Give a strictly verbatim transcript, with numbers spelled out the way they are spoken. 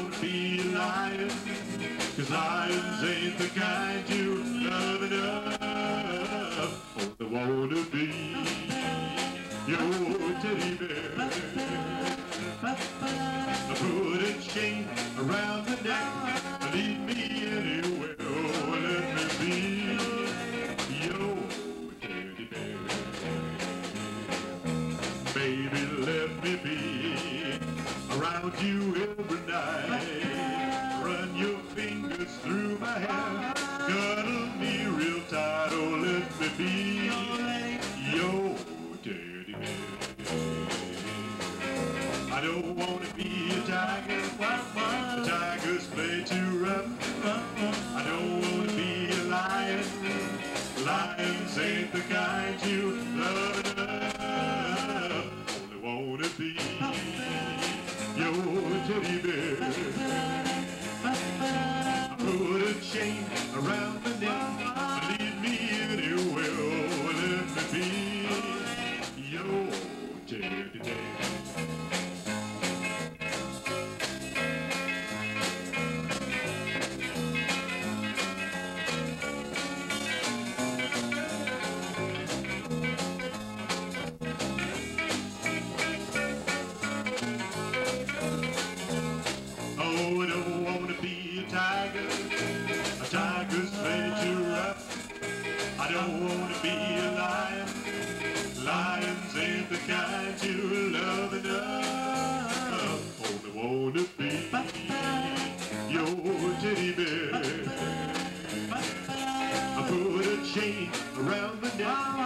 wanna be a lion, 'cause lions ain't the kind you love enough. Oh, I wanna be your teddy bear. Put a chain around the neck, lead me anywhere. Oh, let me be your teddy bear. Baby, let me be around you every night. Run your fingers through my hair, cuddle me real tight. Oh, let me be your teddy bear. I don't want to be a tiger, the tigers play too rough. I don't want to be a lion, lions ain't the kind you love enough. Only want to be your teddy bear. Put a chain around the neck, lead me anywhere. Oh, let me be your teddy bear. Oh, I don't want to be a tiger, a tiger's play too rough. I don't want to be a lion, lions ain't the kind you love enough. Only want to be your teddy bear. I put a chain around the neck,